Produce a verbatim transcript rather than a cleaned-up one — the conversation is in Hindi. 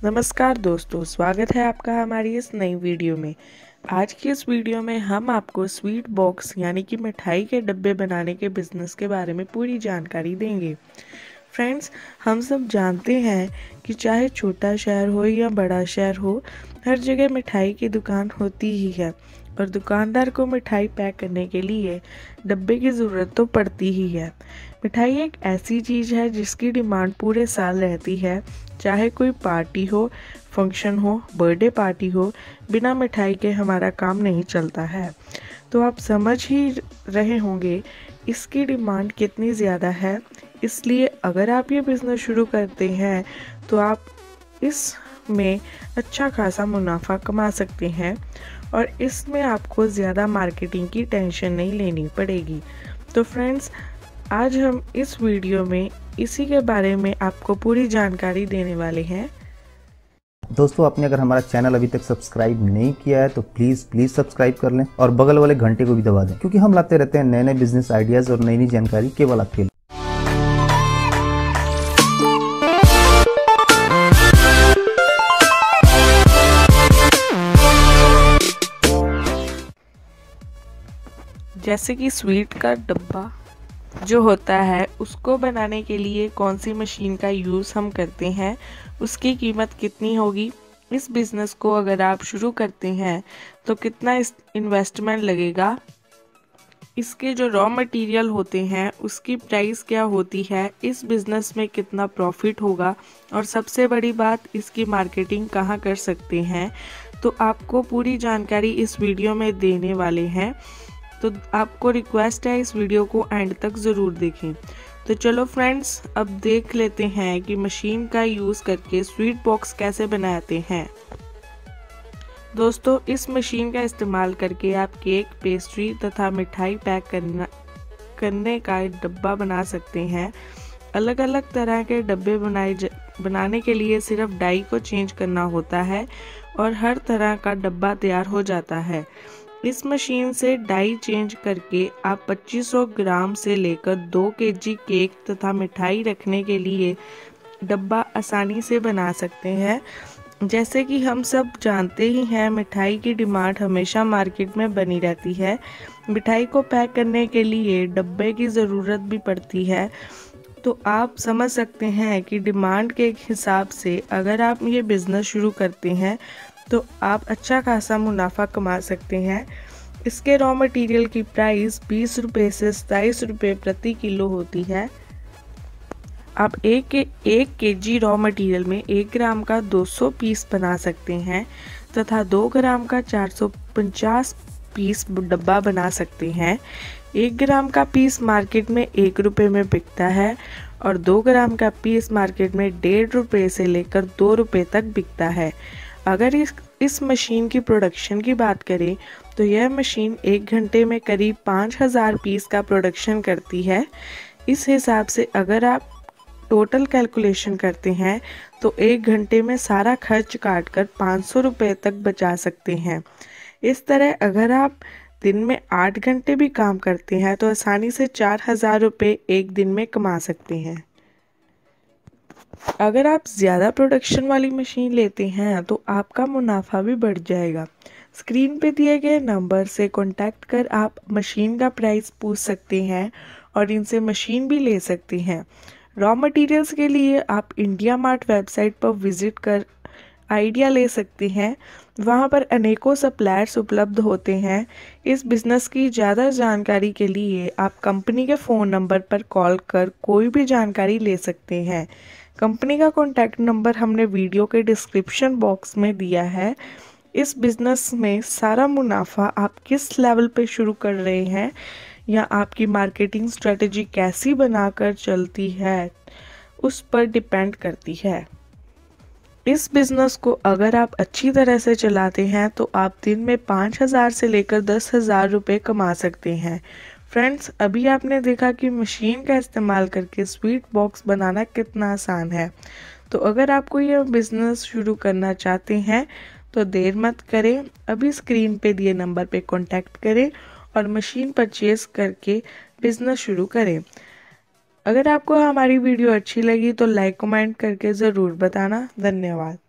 नमस्कार दोस्तों, स्वागत है आपका हमारी इस नई वीडियो में। आज की इस वीडियो में हम आपको स्वीट बॉक्स यानी कि मिठाई के डब्बे बनाने के बिजनेस के बारे में पूरी जानकारी देंगे। फ्रेंड्स, हम सब जानते हैं कि चाहे छोटा शहर हो या बड़ा शहर हो, हर जगह मिठाई की दुकान होती ही है और दुकानदार को मिठाई पैक करने के लिए डब्बे की ज़रूरत तो पड़ती ही है। मिठाई एक ऐसी चीज़ है जिसकी डिमांड पूरे साल रहती है। चाहे कोई पार्टी हो, फंक्शन हो, बर्थडे पार्टी हो, बिना मिठाई के हमारा काम नहीं चलता है। तो आप समझ ही रहे होंगे इसकी डिमांड कितनी ज़्यादा है। इसलिए अगर आप ये बिज़नेस शुरू करते हैं तो आप इसमें अच्छा खासा मुनाफा कमा सकते हैं और इसमें आपको ज़्यादा मार्केटिंग की टेंशन नहीं लेनी पड़ेगी। तो फ्रेंड्स, आज हम इस वीडियो में इसी के बारे में आपको पूरी जानकारी देने वाले हैं। दोस्तों, आपने अगर हमारा चैनल अभी तक सब्सक्राइब नहीं किया है तो प्लीज़ प्लीज़ सब्सक्राइब कर लें और बगल वाले घंटे को भी दबा दें, क्योंकि हम लाते रहते हैं नए नए बिजनेस आइडियाज़ और नई नई जानकारी केवल आपके लिए। जैसे कि स्वीट का डब्बा जो होता है, उसको बनाने के लिए कौन सी मशीन का यूज़ हम करते हैं, उसकी कीमत कितनी होगी, इस बिज़नेस को अगर आप शुरू करते हैं तो कितना इन्वेस्टमेंट लगेगा, इसके जो रॉ मटेरियल होते हैं उसकी प्राइस क्या होती है, इस बिज़नेस में कितना प्रॉफिट होगा और सबसे बड़ी बात, इसकी मार्केटिंग कहाँ कर सकते हैं, तो आपको पूरी जानकारी इस वीडियो में देने वाले हैं। तो आपको रिक्वेस्ट है इस वीडियो को एंड तक ज़रूर देखें। तो चलो फ्रेंड्स, अब देख लेते हैं कि मशीन का यूज़ करके स्वीट बॉक्स कैसे बनाते हैं। दोस्तों, इस मशीन का इस्तेमाल करके आप केक, पेस्ट्री तथा मिठाई पैक करना करने का डब्बा बना सकते हैं। अलग अलग तरह के डब्बे बनाए बनाने के लिए सिर्फ डाई को चेंज करना होता है और हर तरह का डब्बा तैयार हो जाता है। इस मशीन से डाई चेंज करके आप पच्चीस सौ ग्राम से लेकर दो केजी केक तथा मिठाई रखने के लिए डब्बा आसानी से बना सकते हैं। जैसे कि हम सब जानते ही हैं, मिठाई की डिमांड हमेशा मार्केट में बनी रहती है। मिठाई को पैक करने के लिए डब्बे की ज़रूरत भी पड़ती है। तो आप समझ सकते हैं कि डिमांड के हिसाब से अगर आप ये बिज़नेस शुरू करते हैं तो आप अच्छा खासा मुनाफा कमा सकते हैं। इसके रॉ मटेरियल की प्राइस बीस रुपये से सताईस रुपये प्रति किलो होती है। आप एक के एक के जी रॉ मटेरियल में एक ग्राम का दो सौ पीस बना सकते हैं तथा दो ग्राम का चार सौ पचास पीस डब्बा बना सकते हैं। एक ग्राम का पीस मार्केट में एक रुपये में बिकता है और दो ग्राम का पीस मार्केट में डेढ़ रुपये से लेकर दो रुपये तक बिकता है। अगर इस इस मशीन की प्रोडक्शन की बात करें तो यह मशीन एक घंटे में करीब पाँच हज़ार पीस का प्रोडक्शन करती है। इस हिसाब से अगर आप टोटल कैलकुलेशन करते हैं तो एक घंटे में सारा खर्च काट कर पाँच सौ रुपये तक बचा सकते हैं। इस तरह अगर आप दिन में आठ घंटे भी काम करते हैं तो आसानी से चार हज़ार रुपये एक दिन में कमा सकते हैं। अगर आप ज़्यादा प्रोडक्शन वाली मशीन लेते हैं तो आपका मुनाफा भी बढ़ जाएगा। स्क्रीन पे दिए गए नंबर से कांटेक्ट कर आप मशीन का प्राइस पूछ सकते हैं और इनसे मशीन भी ले सकते हैं। रॉ मटेरियल्स के लिए आप इंडिया मार्ट वेबसाइट पर विज़िट कर आइडिया ले सकते हैं। वहां पर अनेकों सप्लायर्स उपलब्ध होते हैं। इस बिज़नेस की ज़्यादा जानकारी के लिए आप कंपनी के फ़ोन नंबर पर कॉल कर कोई भी जानकारी ले सकते हैं। कंपनी का कॉन्टैक्ट नंबर हमने वीडियो के डिस्क्रिप्शन बॉक्स में दिया है। इस बिज़नेस में सारा मुनाफा आप किस लेवल पे शुरू कर रहे हैं या आपकी मार्केटिंग स्ट्रेटजी कैसी बनाकर चलती है, उस पर डिपेंड करती है। इस बिज़नेस को अगर आप अच्छी तरह से चलाते हैं तो आप दिन में पाँच हज़ार से लेकर दस हज़ार रुपये कमा सकते हैं। फ्रेंड्स, अभी आपने देखा कि मशीन का इस्तेमाल करके स्वीट बॉक्स बनाना कितना आसान है। तो अगर आपको यह बिज़नेस शुरू करना चाहते हैं तो देर मत करें, अभी स्क्रीन पे दिए नंबर पे कांटेक्ट करें और मशीन परचेज करके बिज़नेस शुरू करें। अगर आपको हमारी वीडियो अच्छी लगी तो लाइक कमेंट करके ज़रूर बताना। धन्यवाद।